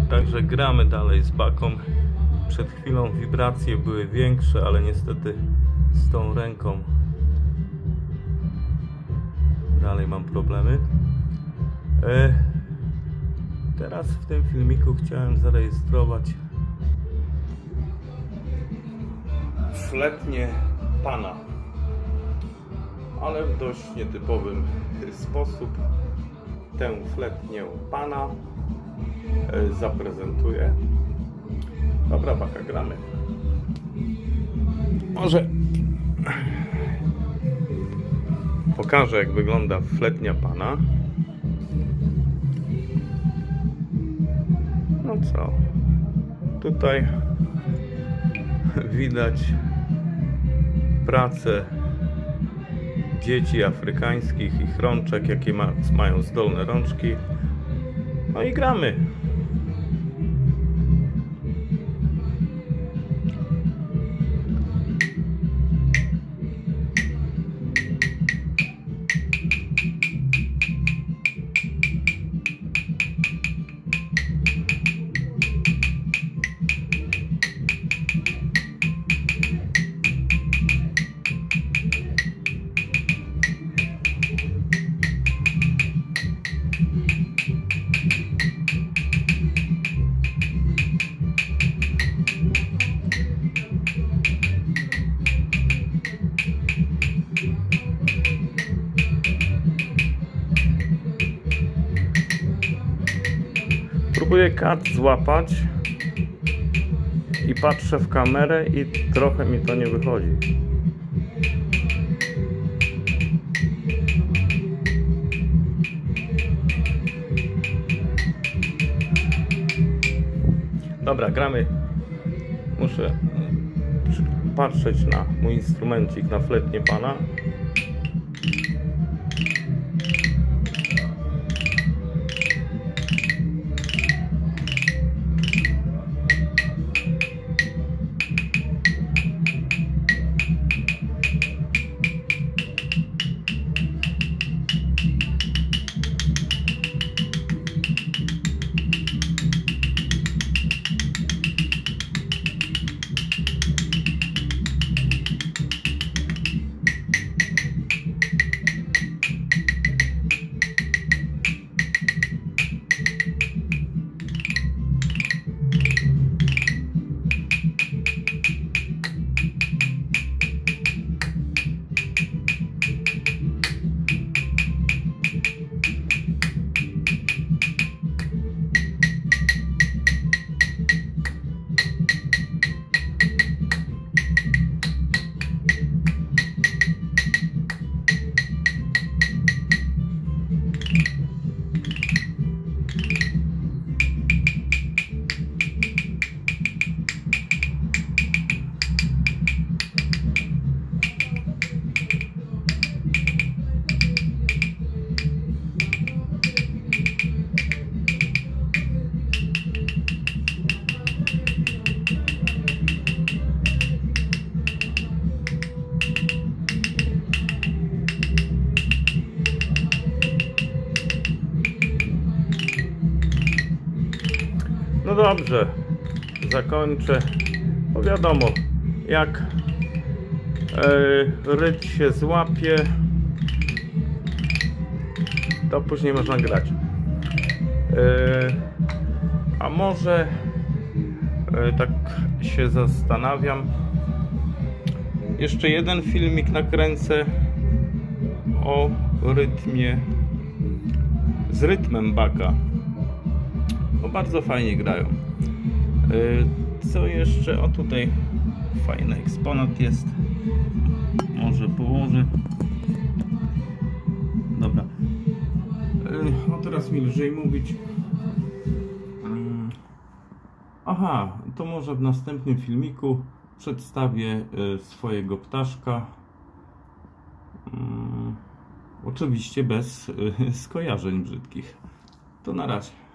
Także gramy dalej z baką. Przed chwilą wibracje były większe, ale niestety z tą ręką dalej mam problemy. Teraz w tym filmiku chciałem zarejestrować fletnię pana, ale w dość nietypowym sposób. Tę fletnię pana zaprezentuję. Dobra, baka, gramy. Może pokażę, jak wygląda fletnia pana. No co? Tutaj widać pracę dzieci afrykańskich, ich rączek, jakie mają zdolne rączki. No i gramy. Próbuję kat złapać i patrzę w kamerę i trochę mi to nie wychodzi. Dobra, gramy. Muszę patrzeć na mój instrumencik, na fletnię pana. No dobrze, zakończę. Bo wiadomo, jak rytm się złapie, to później można grać. A może tak się zastanawiam, jeszcze jeden filmik nakręcę o rytmie, z rytmem baka, bo bardzo fajnie grają. Co jeszcze? O, tutaj fajny eksponat jest, może położę. Dobra, no teraz mi lżej mówić. Aha, to może w następnym filmiku przedstawię swojego ptaszka. Oczywiście bez skojarzeń brzydkich. To na razie.